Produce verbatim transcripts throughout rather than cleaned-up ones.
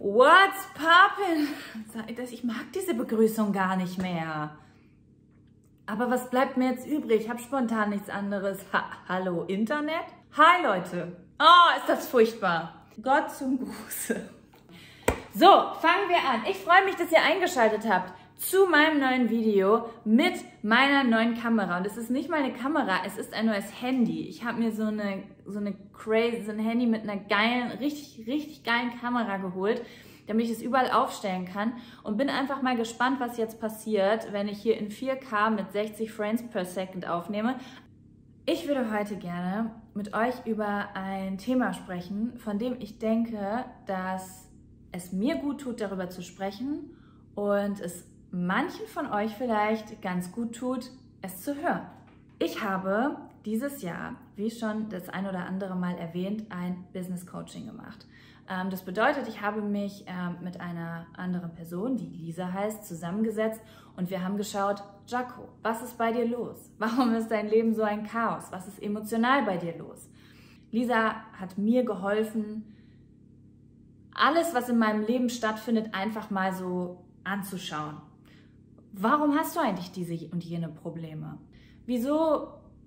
What's poppin'? Ich mag diese Begrüßung gar nicht mehr. Aber was bleibt mir jetzt übrig? Ich habe spontan nichts anderes. Ha Hallo Internet? Hi Leute. Oh, ist das furchtbar. Gott zum Gruße. So, fangen wir an. Ich freue mich, dass ihr eingeschaltet habt zu meinem neuen Video mit meiner neuen Kamera. Und es ist nicht mal eine Kamera, es ist ein neues Handy. Ich habe mir so eine, so eine crazy, so ein Handy mit einer geilen, richtig, richtig geilen Kamera geholt, damit ich es überall aufstellen kann. Und bin einfach mal gespannt, was jetzt passiert, wenn ich hier in vier K mit sechzig Frames per Second aufnehme. Ich würde heute gerne mit euch über ein Thema sprechen, von dem ich denke, dass es mir gut tut, darüber zu sprechen und es manchen von euch vielleicht ganz gut tut, es zu hören. Ich habe dieses Jahr, wie schon das ein oder andere Mal erwähnt, ein Business Coaching gemacht. Das bedeutet, ich habe mich mit einer anderen Person, die Lisa heißt, zusammengesetzt und wir haben geschaut, Jaco, was ist bei dir los? Warum ist dein Leben so ein Chaos? Was ist emotional bei dir los? Lisa hat mir geholfen, alles, was in meinem Leben stattfindet, einfach mal so anzuschauen. Warum hast du eigentlich diese und jene Probleme? Wieso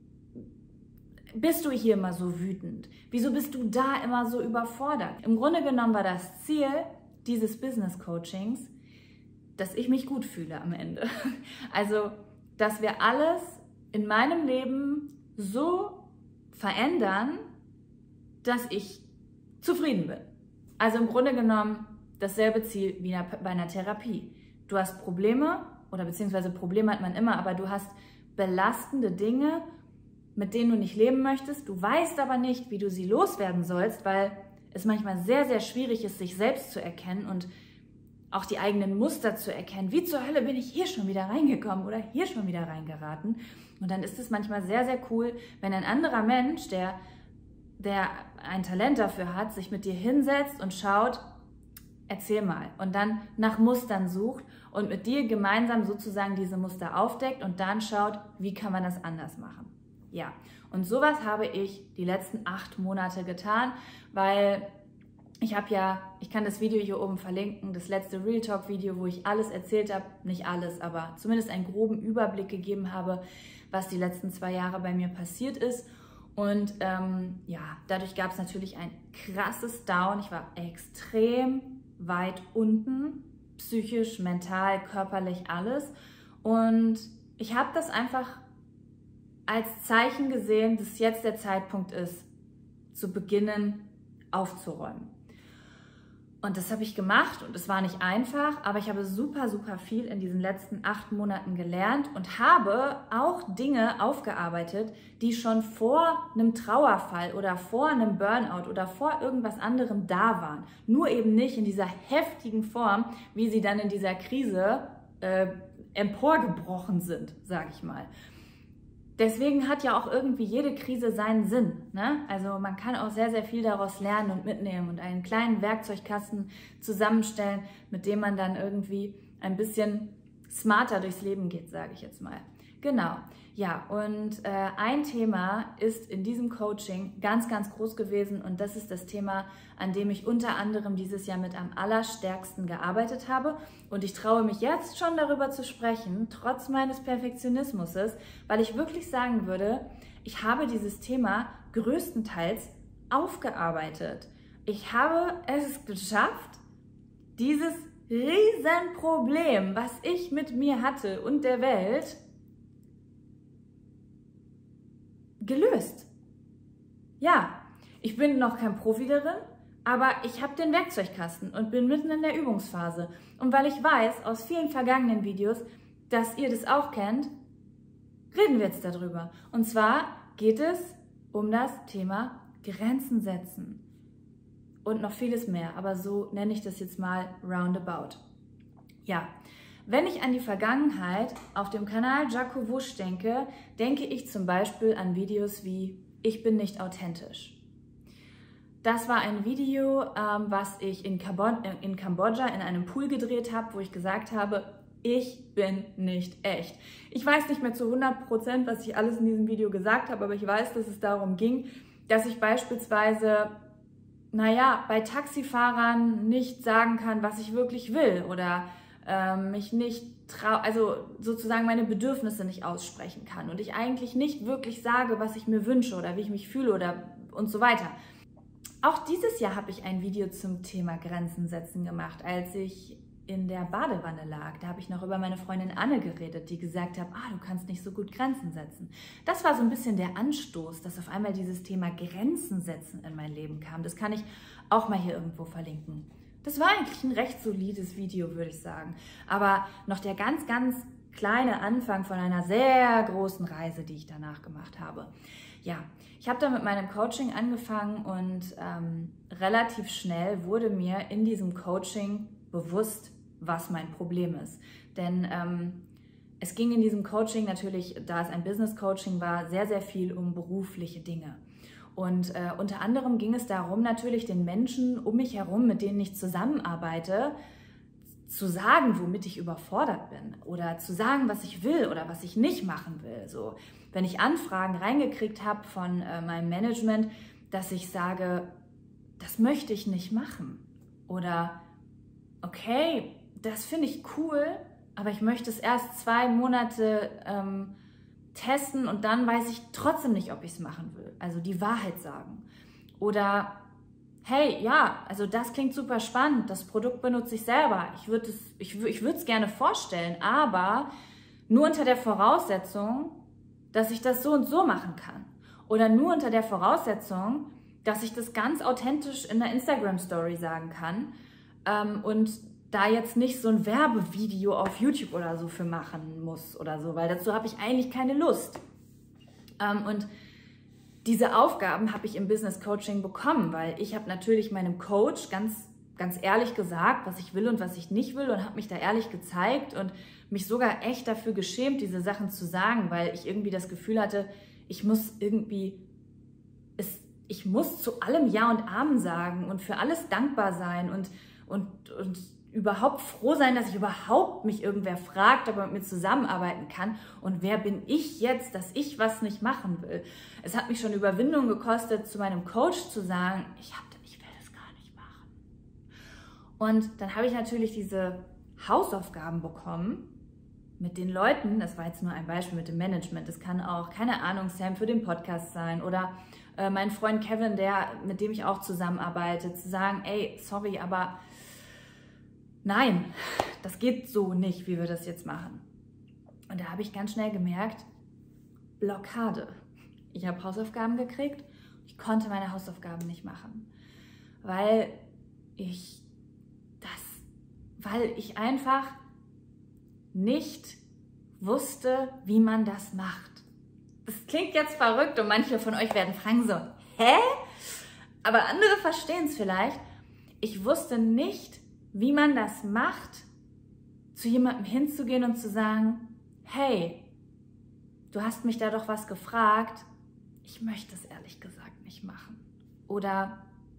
bist du hier immer so wütend? Wieso bist du da immer so überfordert? Im Grunde genommen war das Ziel dieses Business Coachings, dass ich mich gut fühle am Ende. Also, dass wir alles in meinem Leben so verändern, dass ich zufrieden bin. Also im Grunde genommen dasselbe Ziel wie bei einer Therapie. Du hast Probleme, oder beziehungsweise Probleme hat man immer, aber du hast belastende Dinge, mit denen du nicht leben möchtest. Du weißt aber nicht, wie du sie loswerden sollst, weil es manchmal sehr, sehr schwierig ist, sich selbst zu erkennen und auch die eigenen Muster zu erkennen. Wie zur Hölle bin ich hier schon wieder reingekommen oder hier schon wieder reingeraten? Und dann ist es manchmal sehr, sehr cool, wenn ein anderer Mensch, der, der ein Talent dafür hat, sich mit dir hinsetzt und schaut, erzähl mal, und dann nach Mustern sucht und mit dir gemeinsam sozusagen diese Muster aufdeckt und dann schaut, wie kann man das anders machen. Ja, und sowas habe ich die letzten acht Monate getan, weil ich habe ja, ich kann das Video hier oben verlinken, das letzte Real Talk Video, wo ich alles erzählt habe, nicht alles, aber zumindest einen groben Überblick gegeben habe, was die letzten zwei Jahre bei mir passiert ist. Und ähm, ja, dadurch gab es natürlich ein krasses Down. Ich war extrem weit unten, psychisch, mental, körperlich, alles. Und ich habe das einfach als Zeichen gesehen, dass jetzt der Zeitpunkt ist, zu beginnen aufzuräumen. Und das habe ich gemacht und es war nicht einfach, aber ich habe super, super viel in diesen letzten acht Monaten gelernt und habe auch Dinge aufgearbeitet, die schon vor einem Trauerfall oder vor einem Burnout oder vor irgendwas anderem da waren. Nur eben nicht in dieser heftigen Form, wie sie dann in dieser Krise äh, emporgebrochen sind, sage ich mal. Deswegen hat ja auch irgendwie jede Krise seinen Sinn, ne? Also man kann auch sehr, sehr viel daraus lernen und mitnehmen und einen kleinen Werkzeugkasten zusammenstellen, mit dem man dann irgendwie ein bisschen smarter durchs Leben geht, sage ich jetzt mal. Genau, ja, und äh, ein Thema ist in diesem Coaching ganz, ganz groß gewesen und das ist das Thema, an dem ich unter anderem dieses Jahr mit am allerstärksten gearbeitet habe und ich traue mich jetzt schon darüber zu sprechen, trotz meines Perfektionismus, weil ich wirklich sagen würde, ich habe dieses Thema größtenteils aufgearbeitet. Ich habe es geschafft, dieses Riesenproblem, was ich mit mir hatte und der Welt, gelöst. Ja, ich bin noch kein Profi darin, aber ich habe den Werkzeugkasten und bin mitten in der Übungsphase. Und weil ich weiß aus vielen vergangenen Videos, dass ihr das auch kennt, reden wir jetzt darüber. Und zwar geht es um das Thema Grenzen setzen und noch vieles mehr, aber so nenne ich das jetzt mal roundabout. Ja. Wenn ich an die Vergangenheit auf dem Kanal Jaco Wusch denke, denke ich zum Beispiel an Videos wie Ich bin nicht authentisch. Das war ein Video, ähm, was ich in, Kambod in Kambodscha in einem Pool gedreht habe, wo ich gesagt habe, ich bin nicht echt. Ich weiß nicht mehr zu hundert Prozent, was ich alles in diesem Video gesagt habe, aber ich weiß, dass es darum ging, dass ich beispielsweise naja, bei Taxifahrern nicht sagen kann, was ich wirklich will oder ähm, mich nicht trau, also sozusagen meine Bedürfnisse nicht aussprechen kann und ich eigentlich nicht wirklich sage, was ich mir wünsche oder wie ich mich fühle oder und so weiter. Auch dieses Jahr habe ich ein Video zum Thema Grenzen setzen gemacht, als ich in der Badewanne lag. Da habe ich noch über meine Freundin Anne geredet, die gesagt hat, ah, du kannst nicht so gut Grenzen setzen. Das war so ein bisschen der Anstoß, dass auf einmal dieses Thema Grenzen setzen in mein Leben kam. Das kann ich auch mal hier irgendwo verlinken. Das war eigentlich ein recht solides Video, würde ich sagen. Aber noch der ganz, ganz kleine Anfang von einer sehr großen Reise, die ich danach gemacht habe. Ja, ich habe da mit meinem Coaching angefangen und ähm, relativ schnell wurde mir in diesem Coaching bewusst, was mein Problem ist. Denn ähm, es ging in diesem Coaching natürlich, da es ein Business-Coaching war, sehr, sehr viel um berufliche Dinge. Und äh, unter anderem ging es darum, natürlich den Menschen um mich herum, mit denen ich zusammenarbeite, zu sagen, womit ich überfordert bin oder zu sagen, was ich will oder was ich nicht machen will. So, wenn ich Anfragen reingekriegt habe von äh, meinem Management, dass ich sage, das möchte ich nicht machen oder okay, das finde ich cool, aber ich möchte es erst zwei Monate ähm, testen und dann weiß ich trotzdem nicht, ob ich es machen will. Also die Wahrheit sagen. Oder, hey, ja, also das klingt super spannend, das Produkt benutze ich selber. Ich würde es ich, ich würde es gerne vorstellen, aber nur unter der Voraussetzung, dass ich das so und so machen kann. Oder nur unter der Voraussetzung, dass ich das ganz authentisch in der Instagram-Story sagen kann ähm, und da jetzt nicht so ein Werbevideo auf YouTube oder so für machen muss oder so, weil dazu habe ich eigentlich keine Lust. Ähm, und diese Aufgaben habe ich im Business Coaching bekommen, weil ich habe natürlich meinem Coach ganz, ganz ehrlich gesagt, was ich will und was ich nicht will und habe mich da ehrlich gezeigt und mich sogar echt dafür geschämt, diese Sachen zu sagen, weil ich irgendwie das Gefühl hatte, ich muss irgendwie, es, ich muss zu allem Ja und Amen sagen und für alles dankbar sein und, und, und überhaupt froh sein, dass ich überhaupt mich irgendwer fragt, ob er mit mir zusammenarbeiten kann und wer bin ich jetzt, dass ich was nicht machen will. Es hat mich schon Überwindung gekostet, zu meinem Coach zu sagen, ich, hab, ich will das gar nicht machen. Und dann habe ich natürlich diese Hausaufgaben bekommen mit den Leuten, das war jetzt nur ein Beispiel mit dem Management, das kann auch, keine Ahnung, Sam für den Podcast sein oder äh, mein Freund Kevin, der, mit dem ich auch zusammenarbeite, zu sagen, ey, sorry, aber nein, das geht so nicht, wie wir das jetzt machen. Und da habe ich ganz schnell gemerkt, Blockade. Ich habe Hausaufgaben gekriegt, ich konnte meine Hausaufgaben nicht machen, weil ich das, weil ich einfach nicht wusste, wie man das macht. Das klingt jetzt verrückt und manche von euch werden fragen so, hä? Aber andere verstehen es vielleicht. Ich wusste nicht, wie man das macht, zu jemandem hinzugehen und zu sagen, hey, du hast mich da doch was gefragt, ich möchte es ehrlich gesagt nicht machen. Oder,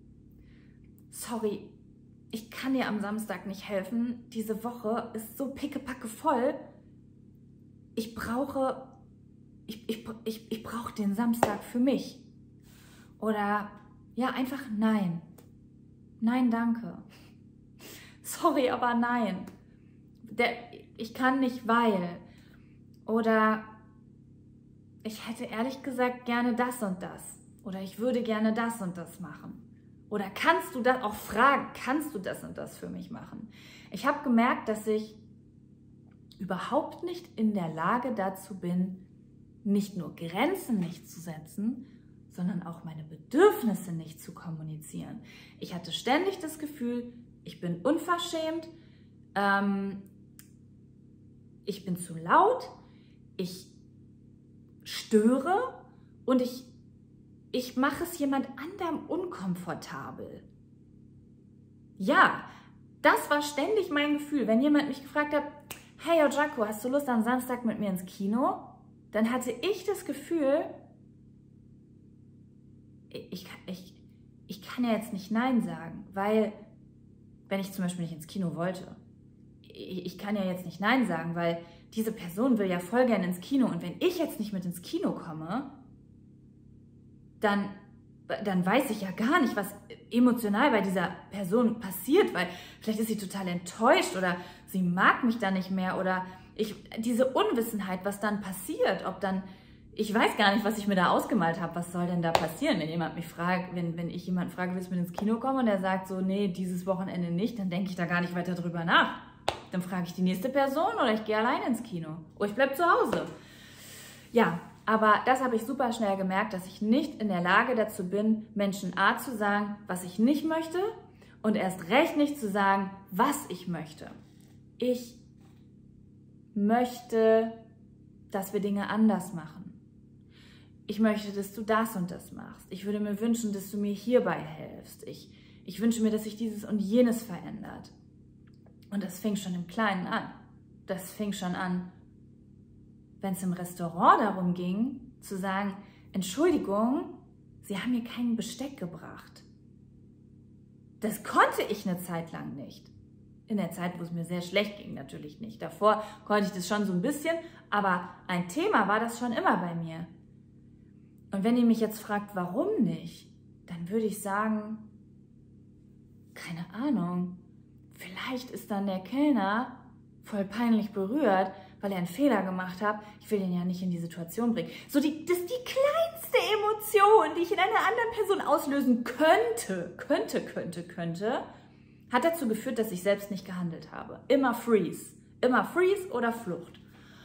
sorry, ich kann dir am Samstag nicht helfen, diese Woche ist so pickepacke voll, ich brauche, ich, ich, ich, ich brauche den Samstag für mich. Oder, ja, einfach nein. Nein, danke. Sorry, aber nein. Der, ich kann nicht, weil. Oder ich hätte ehrlich gesagt gerne das und das. Oder ich würde gerne das und das machen. Oder kannst du das, auch fragen, kannst du das und das für mich machen? Ich habe gemerkt, dass ich überhaupt nicht in der Lage dazu bin, nicht nur Grenzen nicht zu setzen, sondern auch meine Bedürfnisse nicht zu kommunizieren. Ich hatte ständig das Gefühl, ich bin unverschämt, ähm, ich bin zu laut, ich störe und ich, ich mache es jemand anderem unkomfortabel. Ja, das war ständig mein Gefühl. Wenn jemand mich gefragt hat, hey Ojako, hast du Lust am Samstag mit mir ins Kino? Dann hatte ich das Gefühl, ich, ich, ich kann ja jetzt nicht Nein sagen, weil wenn ich zum Beispiel nicht ins Kino wollte, ich kann ja jetzt nicht Nein sagen, weil diese Person will ja voll gerne ins Kino und wenn ich jetzt nicht mit ins Kino komme, dann dann weiß ich ja gar nicht, was emotional bei dieser Person passiert, weil vielleicht ist sie total enttäuscht oder sie mag mich dann nicht mehr oder ich, diese Unwissenheit, was dann passiert, ob dann, ich weiß gar nicht, was ich mir da ausgemalt habe, was soll denn da passieren, wenn jemand mich fragt, wenn, wenn ich jemanden frage, willst du mit ins Kino kommen und der sagt so, nee, dieses Wochenende nicht, dann denke ich da gar nicht weiter drüber nach. Dann frage ich die nächste Person oder ich gehe alleine ins Kino oder ich bleibe zu Hause. Ja, aber das habe ich super schnell gemerkt, dass ich nicht in der Lage dazu bin, Menschen A zu sagen, was ich nicht möchte und erst recht nicht zu sagen, was ich möchte. Ich möchte, dass wir Dinge anders machen. Ich möchte, dass du das und das machst. Ich würde mir wünschen, dass du mir hierbei hilfst. Ich, ich wünsche mir, dass sich dieses und jenes verändert. Und das fing schon im Kleinen an. Das fing schon an, wenn es im Restaurant darum ging, zu sagen, Entschuldigung, Sie haben mir kein Besteck gebracht. Das konnte ich eine Zeit lang nicht. In der Zeit, wo es mir sehr schlecht ging, natürlich nicht. Davor konnte ich das schon so ein bisschen, aber ein Thema war das schon immer bei mir. Und wenn ihr mich jetzt fragt, warum nicht, dann würde ich sagen, keine Ahnung, vielleicht ist dann der Kellner voll peinlich berührt, weil er einen Fehler gemacht hat. Ich will ihn ja nicht in die Situation bringen. So, die, das ist die kleinste Emotion, die ich in einer anderen Person auslösen könnte, könnte, könnte, könnte, hat dazu geführt, dass ich selbst nicht gehandelt habe. Immer Freeze. Immer Freeze oder Flucht.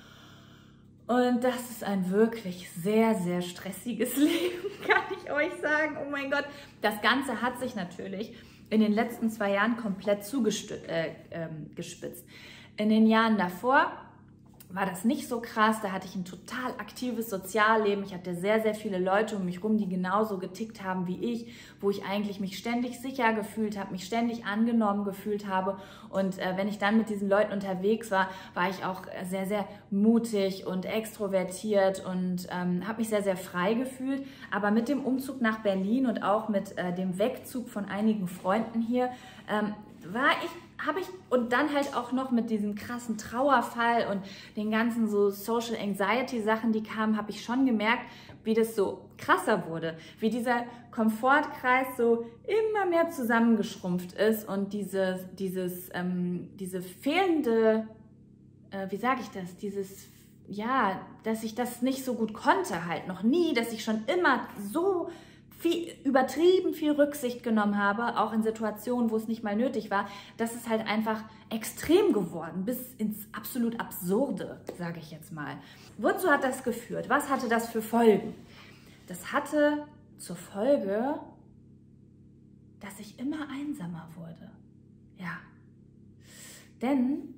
Und das ist ein wirklich sehr, sehr stressiges Leben, kann ich euch sagen. Oh mein Gott. Das Ganze hat sich natürlich in den letzten zwei Jahren komplett zugespitzt. Äh, ähm, gespitzt. In den Jahren davor war das nicht so krass, da hatte ich ein total aktives Sozialleben. Ich hatte sehr, sehr viele Leute um mich rum, die genauso getickt haben wie ich, wo ich eigentlich mich ständig sicher gefühlt habe, mich ständig angenommen gefühlt habe. Und äh, wenn ich dann mit diesen Leuten unterwegs war, war ich auch sehr, sehr mutig und extrovertiert und ähm, habe mich sehr, sehr frei gefühlt. Aber mit dem Umzug nach Berlin und auch mit äh, dem Wegzug von einigen Freunden hier, ähm, war ich habe ich, und dann halt auch noch mit diesem krassen Trauerfall und den ganzen so Social Anxiety Sachen, die kamen, habe ich schon gemerkt, wie das so krasser wurde, wie dieser Komfortkreis so immer mehr zusammengeschrumpft ist und diese, dieses, ähm, diese fehlende, äh, wie sage ich das, dieses, ja, dass ich das nicht so gut konnte halt, noch nie, dass ich schon immer so viel, übertrieben viel Rücksicht genommen habe, auch in Situationen, wo es nicht mal nötig war, das ist halt einfach extrem geworden, bis ins absolut Absurde, sage ich jetzt mal. Wozu hat das geführt? Was hatte das für Folgen? Das hatte zur Folge, dass ich immer einsamer wurde. Ja. Denn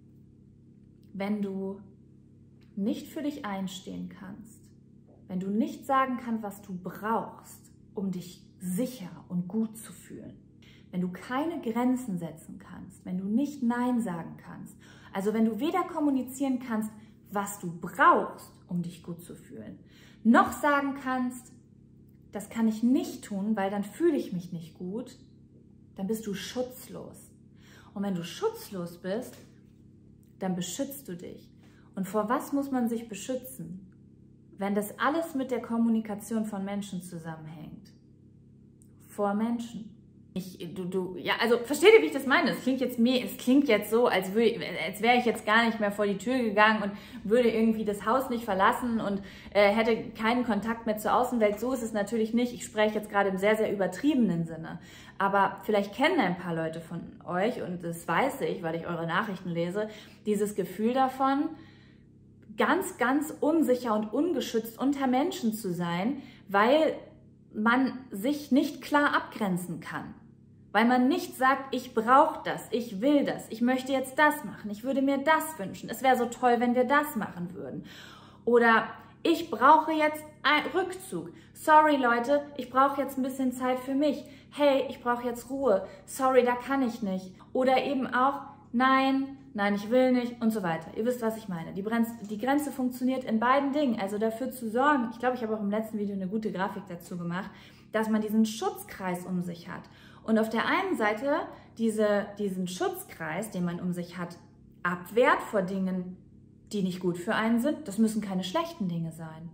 wenn du nicht für dich einstehen kannst, wenn du nicht sagen kannst, was du brauchst, um dich sicher und gut zu fühlen, wenn du keine Grenzen setzen kannst, wenn du nicht Nein sagen kannst, also wenn du weder kommunizieren kannst, was du brauchst, um dich gut zu fühlen, noch sagen kannst, das kann ich nicht tun, weil dann fühle ich mich nicht gut, dann bist du schutzlos. Und wenn du schutzlos bist, dann beschützt du dich. Und vor was muss man sich beschützen? Wenn das alles mit der Kommunikation von Menschen zusammenhängt. Vor Menschen. Ich, du, du, ja, also versteht ihr, wie ich das meine? Es klingt jetzt mir, es klingt jetzt so, als, als wäre ich jetzt gar nicht mehr vor die Tür gegangen und würde irgendwie das Haus nicht verlassen und äh, hätte keinen Kontakt mehr zur Außenwelt. So ist es natürlich nicht. Ich spreche jetzt gerade im sehr, sehr übertriebenen Sinne. Aber vielleicht kennen ein paar Leute von euch, und das weiß ich, weil ich eure Nachrichten lese, dieses Gefühl davon, ganz, ganz unsicher und ungeschützt unter Menschen zu sein, weil man sich nicht klar abgrenzen kann. Weil man nicht sagt, ich brauche das, ich will das, ich möchte jetzt das machen, ich würde mir das wünschen, es wäre so toll, wenn wir das machen würden. Oder ich brauche jetzt einen Rückzug. Sorry Leute, ich brauche jetzt ein bisschen Zeit für mich. Hey, ich brauche jetzt Ruhe. Sorry, da kann ich nicht. Oder eben auch, nein, nein, ich will nicht und so weiter. Ihr wisst, was ich meine. Die Grenze, die Grenze funktioniert in beiden Dingen. Also dafür zu sorgen, ich glaube, ich habe auch im letzten Video eine gute Grafik dazu gemacht, dass man diesen Schutzkreis um sich hat. Und auf der einen Seite diese, diesen Schutzkreis, den man um sich hat, abwehrt vor Dingen, die nicht gut für einen sind. Das müssen keine schlechten Dinge sein.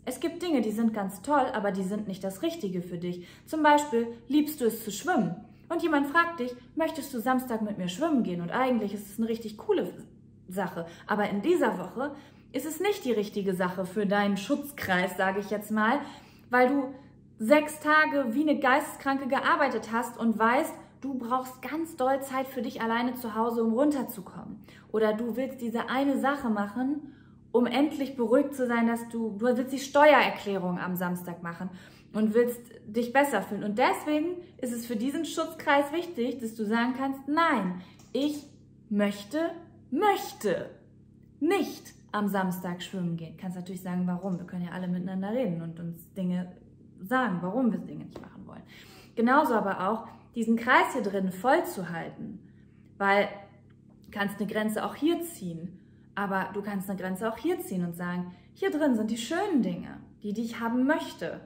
Es gibt Dinge, die sind ganz toll, aber die sind nicht das Richtige für dich. Zum Beispiel liebst du es zu schwimmen. Und jemand fragt dich, möchtest du Samstag mit mir schwimmen gehen? Und eigentlich ist es eine richtig coole Sache. Aber in dieser Woche ist es nicht die richtige Sache für deinen Schutzkreis, sage ich jetzt mal, weil du sechs Tage wie eine Geisteskranke gearbeitet hast und weißt, du brauchst ganz doll Zeit für dich alleine zu Hause, um runterzukommen. Oder du willst diese eine Sache machen, um endlich beruhigt zu sein, dass du, du willst die Steuererklärung am Samstag machen und willst dich besser fühlen. Und deswegen ist es für diesen Schutzkreis wichtig, dass du sagen kannst, nein, ich möchte, möchte nicht am Samstag schwimmen gehen. Du kannst natürlich sagen, warum. Wir können ja alle miteinander reden und uns Dinge sagen, warum wir Dinge nicht machen wollen. Genauso aber auch, diesen Kreis hier drin voll zu halten, weil du kannst eine Grenze auch hier ziehen. Aber du kannst eine Grenze auch hier ziehen und sagen, hier drin sind die schönen Dinge, die, die ich haben möchte.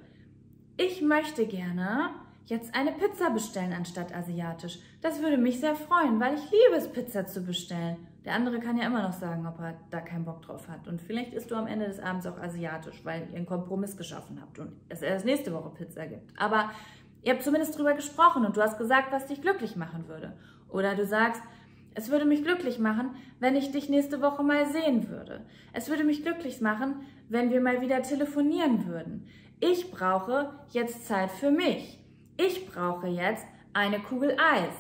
Ich möchte gerne jetzt eine Pizza bestellen anstatt asiatisch. Das würde mich sehr freuen, weil ich liebe es, Pizza zu bestellen. Der andere kann ja immer noch sagen, ob er da keinen Bock drauf hat. Und vielleicht isst du am Ende des Abends auch asiatisch, weil ihr einen Kompromiss geschaffen habt und es erst nächste Woche Pizza gibt. Aber ihr habt zumindest drüber gesprochen und du hast gesagt, was dich glücklich machen würde. Oder du sagst, es würde mich glücklich machen, wenn ich dich nächste Woche mal sehen würde. Es würde mich glücklich machen, wenn wir mal wieder telefonieren würden. Ich brauche jetzt Zeit für mich. Ich brauche jetzt eine Kugel Eis.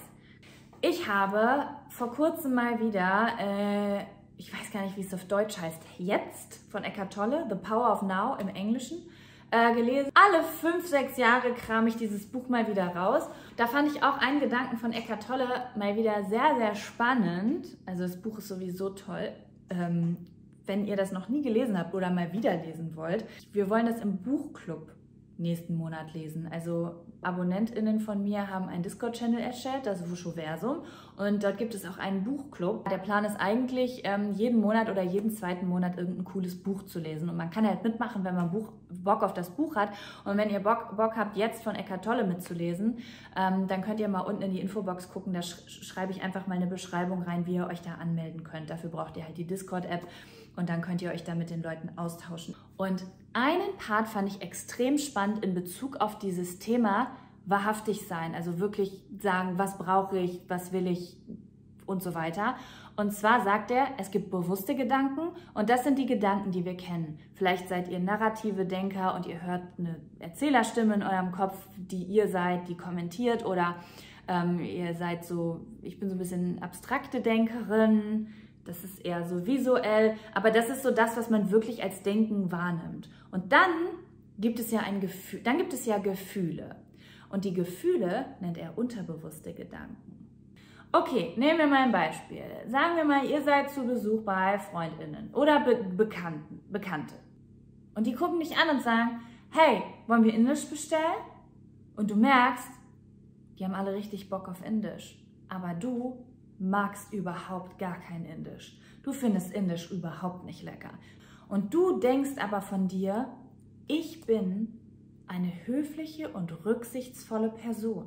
Ich habe vor kurzem mal wieder, äh, ich weiß gar nicht, wie es auf Deutsch heißt, Jetzt von Eckhart Tolle, The Power of Now im Englischen, äh, gelesen. Alle fünf, sechs Jahre kram ich dieses Buch mal wieder raus. Da fand ich auch einen Gedanken von Eckhart Tolle mal wieder sehr, sehr spannend. Also das Buch ist sowieso toll. Ähm, wenn ihr das noch nie gelesen habt oder mal wieder lesen wollt, wir wollen das im Buchclub nächsten Monat lesen. Also AbonnentInnen von mir haben einen Discord-Channel erstellt, das Wushoversum, und dort gibt es auch einen Buchclub. Der Plan ist eigentlich, ähm, jeden Monat oder jeden zweiten Monat irgendein cooles Buch zu lesen, und man kann halt mitmachen, wenn man Buch, Bock auf das Buch hat, und wenn ihr Bock, Bock habt, jetzt von Eckhart Tolle mitzulesen, ähm, dann könnt ihr mal unten in die Infobox gucken, da sch schreibe ich einfach mal eine Beschreibung rein, wie ihr euch da anmelden könnt. Dafür braucht ihr halt die Discord-App. Und dann könnt ihr euch da mit den Leuten austauschen. Und einen Part fand ich extrem spannend in Bezug auf dieses Thema wahrhaftig sein. Also wirklich sagen, was brauche ich, was will ich und so weiter. Und zwar sagt er, es gibt bewusste Gedanken und das sind die Gedanken, die wir kennen. Vielleicht seid ihr narrative Denker und ihr hört eine Erzählerstimme in eurem Kopf, die ihr seid, die kommentiert, oder ähm, ihr seid so, ich bin so ein bisschen abstrakte Denkerin. Das ist eher so visuell, aber das ist so das, was man wirklich als Denken wahrnimmt. Und dann gibt es ja ein Gefühl, dann gibt es ja Gefühle. Und die Gefühle nennt er unterbewusste Gedanken. Okay, nehmen wir mal ein Beispiel. Sagen wir mal, ihr seid zu Besuch bei FreundInnen oder Be Bekannten, Bekannte. Und die gucken dich an und sagen, hey, wollen wir Indisch bestellen? Und du merkst, die haben alle richtig Bock auf Indisch. Aber du magst überhaupt gar kein Indisch. Du findest Indisch überhaupt nicht lecker. Und du denkst aber von dir, ich bin eine höfliche und rücksichtsvolle Person.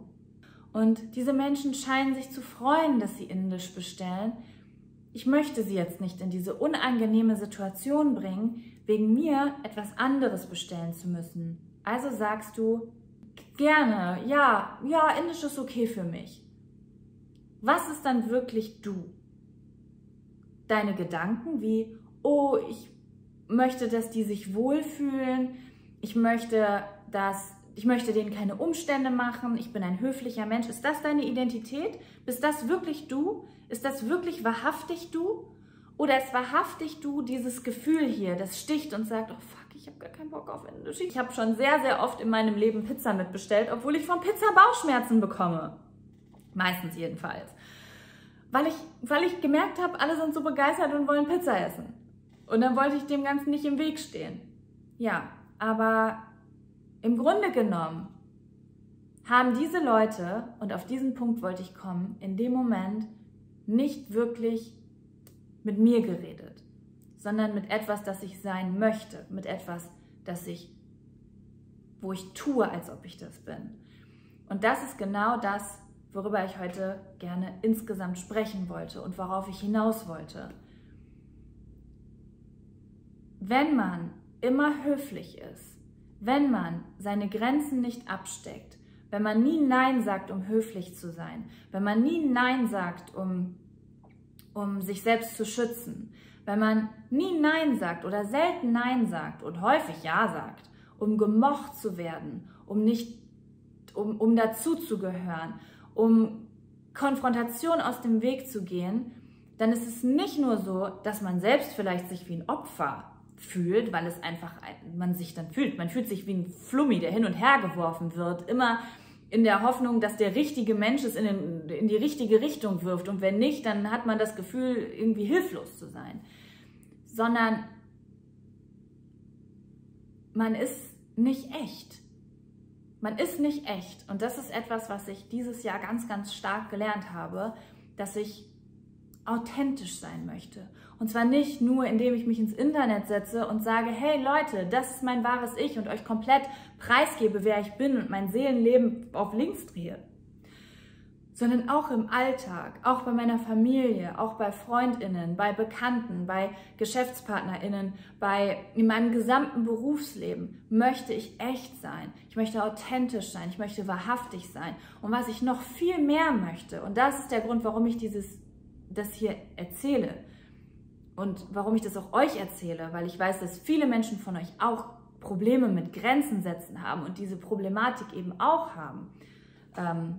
Und diese Menschen scheinen sich zu freuen, dass sie Indisch bestellen. Ich möchte sie jetzt nicht in diese unangenehme Situation bringen, wegen mir etwas anderes bestellen zu müssen. Also sagst du, gerne, ja, ja, Indisch ist okay für mich. Was ist dann wirklich du? Deine Gedanken wie, oh, ich möchte, dass die sich wohlfühlen, ich möchte, dass, ich möchte denen keine Umstände machen, ich bin ein höflicher Mensch. Ist das deine Identität? Bist das wirklich du? Ist das wirklich wahrhaftig du? Oder ist wahrhaftig du dieses Gefühl hier, das sticht und sagt, oh fuck, ich habe gar keinen Bock auf Indisch. Ich habe schon sehr, sehr oft in meinem Leben Pizza mitbestellt, obwohl ich von Pizza Bauchschmerzen bekomme. Meistens jedenfalls. Weil ich, weil ich gemerkt habe, alle sind so begeistert und wollen Pizza essen. Und dann wollte ich dem Ganzen nicht im Weg stehen. Ja, aber im Grunde genommen haben diese Leute, und auf diesen Punkt wollte ich kommen, in dem Moment nicht wirklich mit mir geredet, sondern mit etwas, das ich sein möchte, mit etwas, das ich, wo ich tue, als ob ich das bin. Und das ist genau das, worüber ich heute gerne insgesamt sprechen wollte und worauf ich hinaus wollte. Wenn man immer höflich ist, wenn man seine Grenzen nicht absteckt, wenn man nie Nein sagt, um höflich zu sein, wenn man nie Nein sagt, um, um sich selbst zu schützen, wenn man nie Nein sagt oder selten Nein sagt und häufig Ja sagt, um gemocht zu werden, um nicht, um, um dazuzugehören, um Konfrontation aus dem Weg zu gehen, dann ist es nicht nur so, dass man selbst vielleicht sich wie ein Opfer fühlt, weil es einfach, man sich dann fühlt, man fühlt sich wie ein Flummi, der hin und her geworfen wird, immer in der Hoffnung, dass der richtige Mensch es in, den, in die richtige Richtung wirft und wenn nicht, dann hat man das Gefühl, irgendwie hilflos zu sein. Sondern man ist nicht echt. Man ist nicht echt und das ist etwas, was ich dieses Jahr ganz, ganz stark gelernt habe, dass ich authentisch sein möchte. Und zwar nicht nur, indem ich mich ins Internet setze und sage, hey Leute, das ist mein wahres Ich und euch komplett preisgebe, wer ich bin und mein Seelenleben auf links drehe, sondern auch im Alltag, auch bei meiner Familie, auch bei FreundInnen, bei Bekannten, bei GeschäftspartnerInnen, bei, in meinem gesamten Berufsleben möchte ich echt sein. Ich möchte authentisch sein, ich möchte wahrhaftig sein. Und was ich noch viel mehr möchte, und das ist der Grund, warum ich dieses, das hier erzähle und warum ich das auch euch erzähle, weil ich weiß, dass viele Menschen von euch auch Probleme mit Grenzen setzen haben und diese Problematik eben auch haben. Ähm,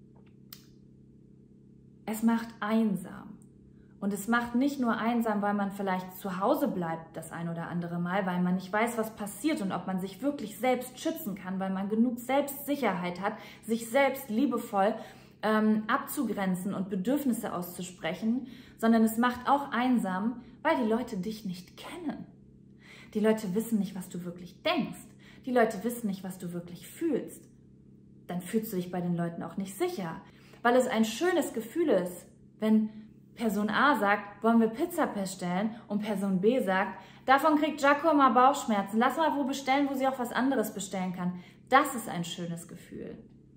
Es macht einsam. Und es macht nicht nur einsam, weil man vielleicht zu Hause bleibt das ein oder andere Mal, weil man nicht weiß, was passiert und ob man sich wirklich selbst schützen kann, weil man genug Selbstsicherheit hat, sich selbst liebevoll ähm, abzugrenzen und Bedürfnisse auszusprechen, sondern es macht auch einsam, weil die Leute dich nicht kennen. Die Leute wissen nicht, was du wirklich denkst. Die Leute wissen nicht, was du wirklich fühlst. Dann fühlst du dich bei den Leuten auch nicht sicher. Weil es ein schönes Gefühl ist, wenn Person A sagt, wollen wir Pizza bestellen und Person B sagt, davon kriegt Jaco mal Bauchschmerzen, lass mal wo bestellen, wo sie auch was anderes bestellen kann. Das ist ein schönes Gefühl.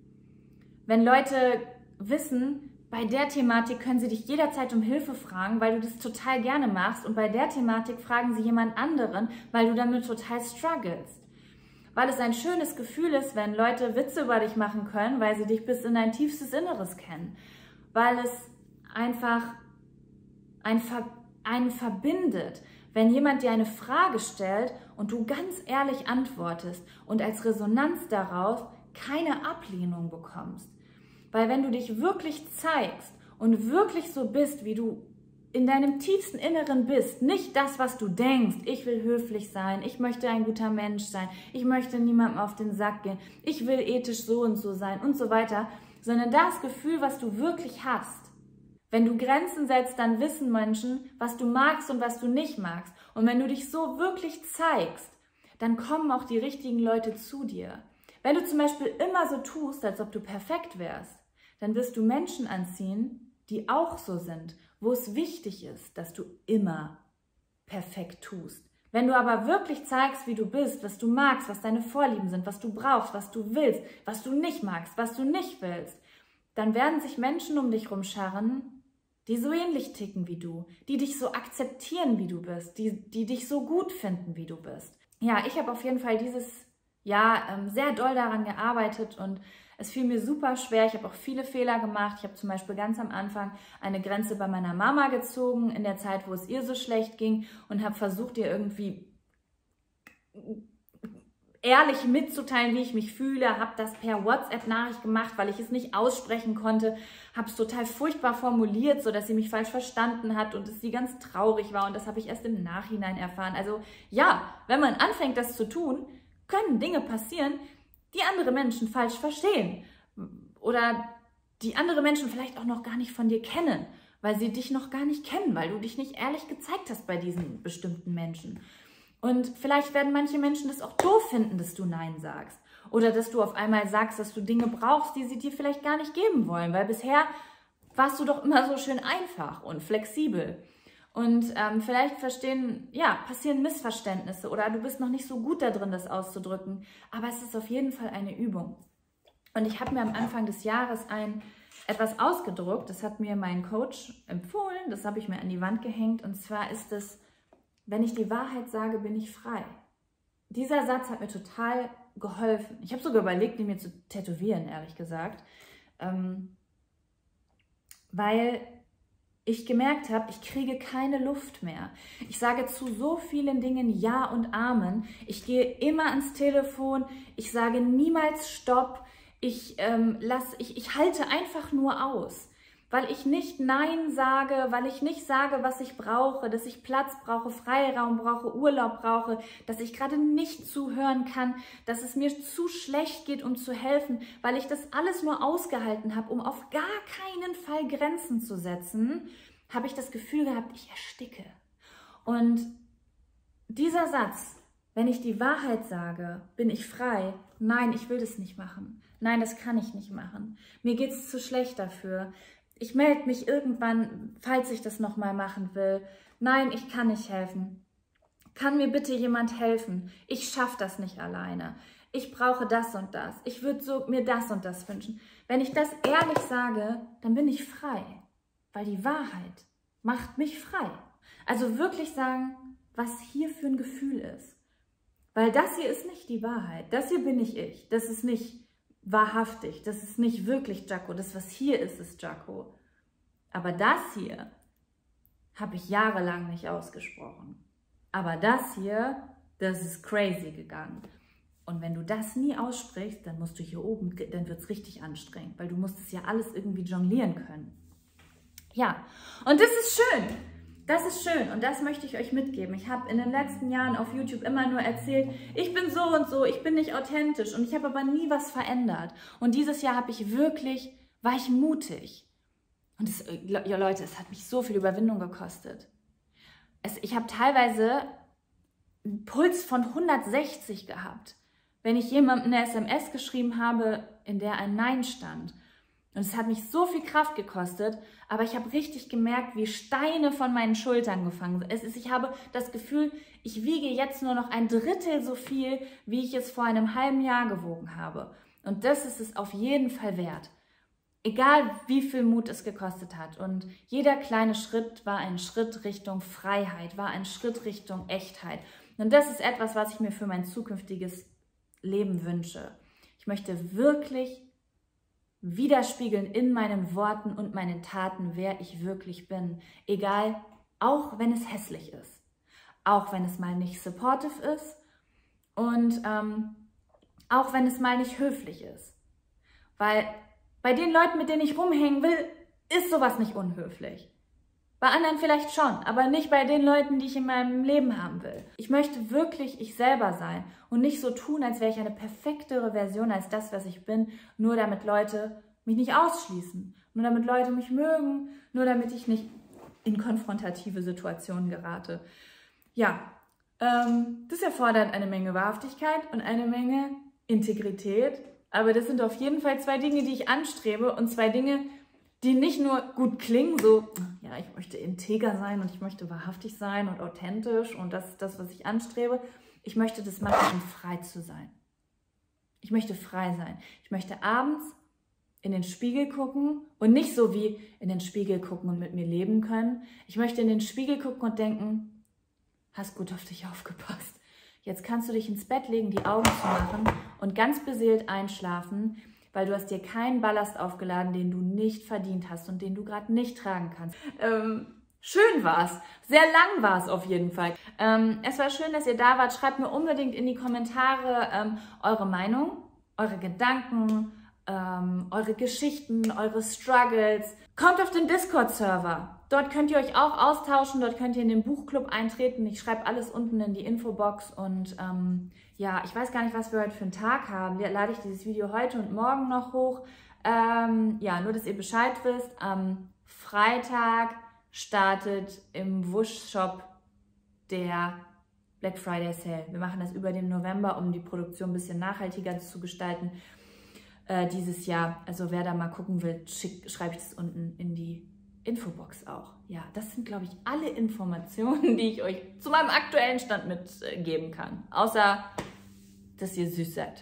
Wenn Leute wissen, bei der Thematik können sie dich jederzeit um Hilfe fragen, weil du das total gerne machst und bei der Thematik fragen sie jemand anderen, weil du damit total strugglest. Weil es ein schönes Gefühl ist, wenn Leute Witze über dich machen können, weil sie dich bis in dein tiefstes Inneres kennen. Weil es einfach ein Ver einen verbindet. Wenn jemand dir eine Frage stellt und du ganz ehrlich antwortest und als Resonanz daraus keine Ablehnung bekommst. Weil wenn du dich wirklich zeigst und wirklich so bist, wie du in deinem tiefsten Inneren bist, nicht das, was du denkst, ich will höflich sein, ich möchte ein guter Mensch sein, ich möchte niemandem auf den Sack gehen, ich will ethisch so und so sein und so weiter, sondern das Gefühl, was du wirklich hast. Wenn du Grenzen setzt, dann wissen Menschen, was du magst und was du nicht magst. Und wenn du dich so wirklich zeigst, dann kommen auch die richtigen Leute zu dir. Wenn du zum Beispiel immer so tust, als ob du perfekt wärst, dann wirst du Menschen anziehen, die auch so sind, wo es wichtig ist, dass du immer perfekt tust. Wenn du aber wirklich zeigst, wie du bist, was du magst, was deine Vorlieben sind, was du brauchst, was du willst, was du nicht magst, was du nicht willst, dann werden sich Menschen um dich rumscharren, die so ähnlich ticken wie du, die dich so akzeptieren, wie du bist, die, die dich so gut finden, wie du bist. Ja, ich habe auf jeden Fall dieses Jahr ähm, sehr doll daran gearbeitet und es fiel mir super schwer. Ich habe auch viele Fehler gemacht. Ich habe zum Beispiel ganz am Anfang eine Grenze bei meiner Mama gezogen, in der Zeit, wo es ihr so schlecht ging und habe versucht, ihr irgendwie ehrlich mitzuteilen, wie ich mich fühle. Habe das per WhatsApp-Nachricht gemacht, weil ich es nicht aussprechen konnte. Habe es total furchtbar formuliert, sodass sie mich falsch verstanden hat und dass sie ganz traurig war. Und das habe ich erst im Nachhinein erfahren. Also ja, wenn man anfängt, das zu tun, können Dinge passieren, die andere Menschen falsch verstehen oder die andere Menschen vielleicht auch noch gar nicht von dir kennen, weil sie dich noch gar nicht kennen, weil du dich nicht ehrlich gezeigt hast bei diesen bestimmten Menschen. Und vielleicht werden manche Menschen das auch doof finden, dass du Nein sagst oder dass du auf einmal sagst, dass du Dinge brauchst, die sie dir vielleicht gar nicht geben wollen, weil bisher warst du doch immer so schön einfach und flexibel. Und ähm, vielleicht verstehen, ja, passieren Missverständnisse oder du bist noch nicht so gut da drin, das auszudrücken. Aber es ist auf jeden Fall eine Übung. Und ich habe mir am Anfang des Jahres ein etwas ausgedruckt. Das hat mir mein Coach empfohlen. Das habe ich mir an die Wand gehängt. Und zwar ist es, wenn ich die Wahrheit sage, bin ich frei. dieser Satz hat mir total geholfen. Ich habe sogar überlegt, ihn mir zu tätowieren, ehrlich gesagt. Ähm, weil ich gemerkt habe, ich kriege keine Luft mehr. Ich sage zu so vielen Dingen Ja und Amen. Ich gehe immer ans Telefon. Ich sage niemals Stopp. Ich, ähm, lass, ich, ich halte einfach nur aus. Weil ich nicht Nein sage, weil ich nicht sage, was ich brauche, dass ich Platz brauche, Freiraum brauche, Urlaub brauche, dass ich gerade nicht zuhören kann, dass es mir zu schlecht geht, um zu helfen, weil ich das alles nur ausgehalten habe, um auf gar keinen Fall Grenzen zu setzen, habe ich das Gefühl gehabt, ich ersticke. Und dieser Satz, wenn ich die Wahrheit sage, bin ich frei. Nein, ich will das nicht machen. Nein, das kann ich nicht machen. Mir geht es zu schlecht dafür. Ich melde mich irgendwann, falls ich das nochmal machen will. Nein, ich kann nicht helfen. Kann mir bitte jemand helfen? Ich schaffe das nicht alleine. Ich brauche das und das. Ich würde so mir das und das wünschen. Wenn ich das ehrlich sage, dann bin ich frei. Weil die Wahrheit macht mich frei. Also wirklich sagen, was hier für ein Gefühl ist. Weil das hier ist nicht die Wahrheit. Das hier bin nicht ich. Das ist nicht wahrhaftig, das ist nicht wirklich Jaco, das, was hier ist, ist Jaco. Aber das hier habe ich jahrelang nicht ausgesprochen. Aber das hier, das ist crazy gegangen. Und wenn du das nie aussprichst, dann musst du hier oben, dann wird es richtig anstrengend, weil du musst es ja alles irgendwie jonglieren können. Ja, und das ist schön. Das ist schön und das möchte ich euch mitgeben. Ich habe in den letzten Jahren auf YouTube immer nur erzählt, ich bin so und so, ich bin nicht authentisch und ich habe aber nie was verändert. Und dieses Jahr habe ich wirklich, war ich mutig. Und es, ja Leute, es hat mich so viel Überwindung gekostet. Es, ich habe teilweise einen Puls von hundertsechzig gehabt, wenn ich jemandem eine S M S geschrieben habe, in der ein Nein stand. Und es hat mich so viel Kraft gekostet, aber ich habe richtig gemerkt, wie Steine von meinen Schultern gefallen sind. Es ist, ich habe das Gefühl, ich wiege jetzt nur noch ein Drittel so viel, wie ich es vor einem halben Jahr gewogen habe. Und das ist es auf jeden Fall wert. Egal, wie viel Mut es gekostet hat. Und jeder kleine Schritt war ein Schritt Richtung Freiheit, war ein Schritt Richtung Echtheit. Und das ist etwas, was ich mir für mein zukünftiges Leben wünsche. Ich möchte wirklich widerspiegeln in meinen Worten und meinen Taten, wer ich wirklich bin. Egal, auch wenn es hässlich ist. Auch wenn es mal nicht supportive ist. Und ähm, auch wenn es mal nicht höflich ist. Weil bei den Leuten, mit denen ich rumhängen will, ist sowas nicht unhöflich. Bei anderen vielleicht schon, aber nicht bei den Leuten, die ich in meinem Leben haben will. Ich möchte wirklich ich selber sein und nicht so tun, als wäre ich eine perfektere Version als das, was ich bin, nur damit Leute mich nicht ausschließen, nur damit Leute mich mögen, nur damit ich nicht in konfrontative Situationen gerate. Ja, ähm, das erfordert eine Menge Wahrhaftigkeit und eine Menge Integrität, aber das sind auf jeden Fall zwei Dinge, die ich anstrebe und zwei Dinge, die nicht nur gut klingen, so, ja, ich möchte integer sein und ich möchte wahrhaftig sein und authentisch und das ist das, was ich anstrebe. Ich möchte das machen, um frei zu sein. Ich möchte frei sein. Ich möchte abends in den Spiegel gucken und nicht so wie in den Spiegel gucken und mit mir leben können. Ich möchte in den Spiegel gucken und denken, hast gut auf dich aufgepasst. Jetzt kannst du dich ins Bett legen, die Augen zu machen und ganz beseelt einschlafen, weil du hast dir keinen Ballast aufgeladen, den du nicht verdient hast und den du gerade nicht tragen kannst. Ähm, schön war es. Sehr lang war es auf jeden Fall. Ähm, es war schön, dass ihr da wart. Schreibt mir unbedingt in die Kommentare ähm, eure Meinung, eure Gedanken, ähm, eure Geschichten, eure Struggles. Kommt auf den Discord-Server. Dort könnt ihr euch auch austauschen. Dort könnt ihr in den Buchclub eintreten. Ich schreibe alles unten in die Infobox und ähm, ja, ich weiß gar nicht, was wir heute für einen Tag haben. Lade ich dieses Video heute und morgen noch hoch. Ähm, ja, nur, dass ihr Bescheid wisst. Am Freitag startet im Wush-Shop der Black Friday Sale. Wir machen das über den November, um die Produktion ein bisschen nachhaltiger zu gestalten äh, dieses Jahr. Also wer da mal gucken will, schreibe ich das unten in die Infobox auch. Ja, das sind, glaube ich, alle Informationen, die ich euch zu meinem aktuellen Stand mitgeben kann. Außer, dass ihr süß seid.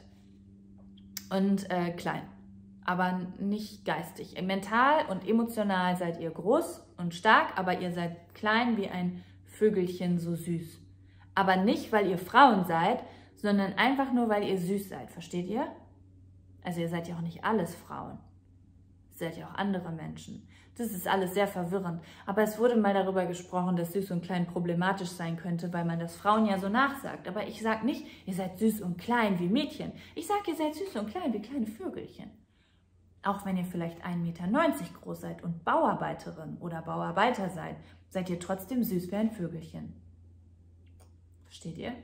Und äh, klein. Aber nicht geistig. Mental und emotional seid ihr groß und stark, aber ihr seid klein wie ein Vögelchen, so süß. Aber nicht, weil ihr Frauen seid, sondern einfach nur, weil ihr süß seid, versteht ihr? Also ihr seid ja auch nicht alles Frauen. Ihr seid ja auch andere Menschen. Das ist alles sehr verwirrend. Aber es wurde mal darüber gesprochen, dass süß und klein problematisch sein könnte, weil man das Frauen ja so nachsagt. Aber ich sage nicht, ihr seid süß und klein wie Mädchen. Ich sage, ihr seid süß und klein wie kleine Vögelchen. Auch wenn ihr vielleicht ein Meter neunzig groß seid und Bauarbeiterin oder Bauarbeiter seid, seid ihr trotzdem süß wie ein Vögelchen. Versteht ihr?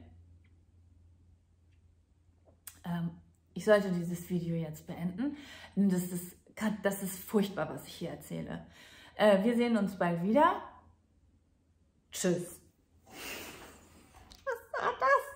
Ähm, ich sollte dieses Video jetzt beenden. Das ist, das ist furchtbar, was ich hier erzähle. Äh, wir sehen uns bald wieder. Tschüss.